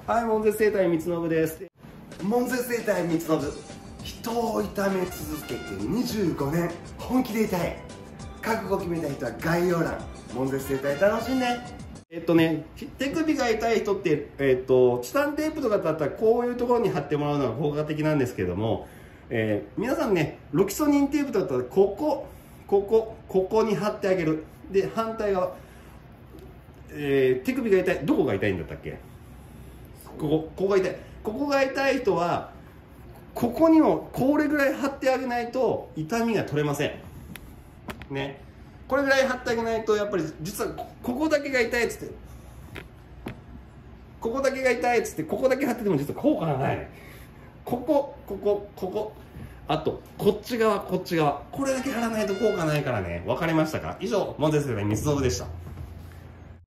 はい、門前生態光信です。門前生態光信、人を痛め続けて25年、本気で痛い。覚悟決めた人は概要欄、門前生態楽しんで。手首が痛い人って、チタンテープとかだったらこういうところに貼ってもらうのが効果的なんですけども、皆さんね、ロキソニンテープだったらここに貼ってあげる。で、反対側、手首が痛い、どこが痛いんだったっけ？ここが痛い。ここが痛い人は、ここにもこれぐらい貼ってあげないと痛みが取れません。ね。これぐらい貼ってあげないと、やっぱり実はここだけが痛いっつって、ここだけが痛いっつって、ここだけ貼ってても実は効果がない。ここ。あと、こっち側。これだけ貼らないと効果ないからね。わかりましたか？以上、門前生態光信でした。